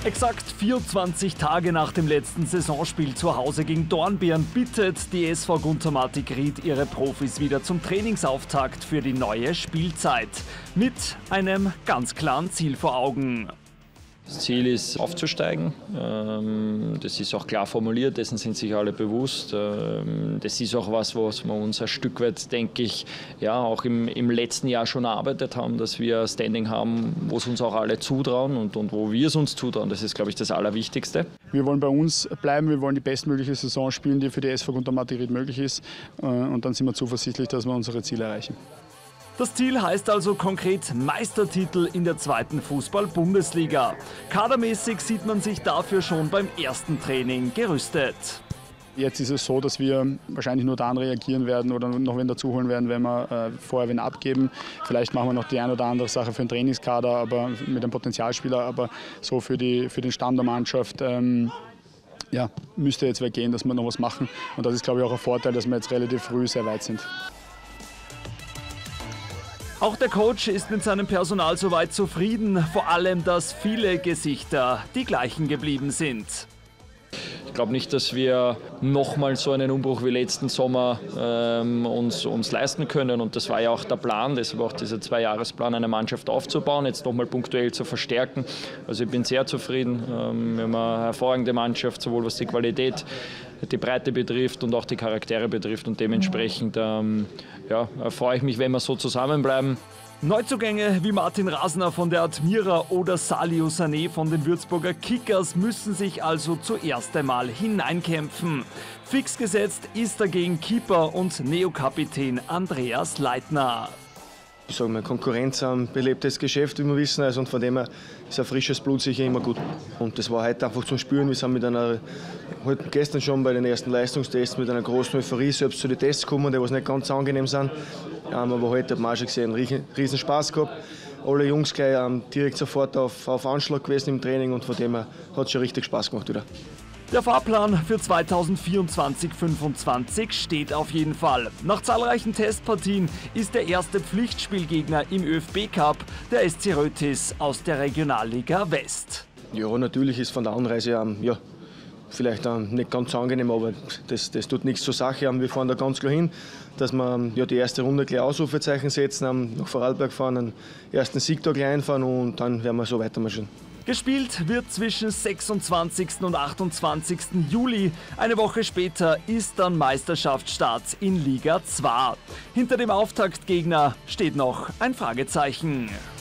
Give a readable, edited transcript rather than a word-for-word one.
Exakt 24 Tage nach dem letzten Saisonspiel zu Hause gegen Dornbirn bittet die SV Gunter-Martig Ried ihre Profis wieder zum Trainingsauftakt für die neue Spielzeit. Mit einem ganz klaren Ziel vor Augen. Das Ziel ist aufzusteigen, das ist auch klar formuliert, dessen sind sich alle bewusst. Das ist auch was wir uns ein Stück weit, denke ich, ja, auch im letzten Jahr schon erarbeitet haben, dass wir ein Standing haben, wo es uns auch alle zutrauen und wo wir es uns zutrauen. Das ist, glaube ich, das Allerwichtigste. Wir wollen bei uns bleiben, wir wollen die bestmögliche Saison spielen, die für die SV Gunter-Martig Ried möglich ist, und dann sind wir zuversichtlich, dass wir unsere Ziele erreichen. Das Ziel heißt also konkret Meistertitel in der zweiten Fußball-Bundesliga. Kadermäßig sieht man sich dafür schon beim ersten Training gerüstet. Jetzt ist es so, dass wir wahrscheinlich nur dann reagieren werden oder noch wen dazu holen werden, wenn wir vorher wen abgeben. Vielleicht machen wir noch die eine oder andere Sache für den Trainingskader, aber mit einem Potenzialspieler, aber so für den Stamm der Mannschaft. Ja, müsste jetzt wer gehen, dass wir noch was machen. Und das ist, glaube ich, auch ein Vorteil, dass wir jetzt relativ früh sehr weit sind. Auch der Coach ist mit seinem Personal soweit zufrieden, vor allem, dass viele Gesichter die gleichen geblieben sind. Ich glaube nicht, dass wir nochmal so einen Umbruch wie letzten Sommer uns leisten können. Und das war ja auch der Plan, deshalb auch dieser 2-Jahresplan, eine Mannschaft aufzubauen, jetzt nochmal punktuell zu verstärken. Also ich bin sehr zufrieden. Wir haben eine hervorragende Mannschaft, sowohl was die Qualität, die Breite betrifft und auch die Charaktere betrifft. Und dementsprechend freue ich mich, wenn wir so zusammenbleiben. Neuzugänge wie Martin Rasner von der Admira oder Salih Sané von den Würzburger Kickers müssen sich also zuerst einmal hineinkämpfen. Fix gesetzt ist dagegen Keeper und Neokapitän Andreas Leitner. Ich sage mal, Konkurrenz ein belebtes Geschäft, wie wir wissen, und von dem her ist ein frisches Blut sicher immer gut. Und das war heute einfach zum Spüren. Wir sind gestern schon bei den ersten Leistungstests mit einer großen Euphorie selbst zu den Tests gekommen, die nicht ganz angenehm sind. Aber heute hat man auch schon gesehen, einen riesen Spaß gehabt. Alle Jungs gleich direkt sofort auf Anschlag gewesen im Training und von dem her hat es schon richtig Spaß gemacht wieder. Der Fahrplan für 2024-25 steht auf jeden Fall. Nach zahlreichen Testpartien ist der erste Pflichtspielgegner im ÖFB-Cup der SC Rötis aus der Regionalliga West. Ja, natürlich ist von der Anreise vielleicht nicht ganz angenehm, aber das tut nichts zur Sache. Wir fahren da ganz klar hin, dass wir die erste Runde gleich Ausrufezeichen setzen, nach Vorarlberg fahren, einen ersten Sieg da gleich einfahren und dann werden wir so weitermarschieren. Gespielt wird zwischen 26. und 28. Juli. Eine Woche später ist dann Meisterschaftsstart in Liga 2. Hinter dem Auftaktgegner steht noch ein Fragezeichen.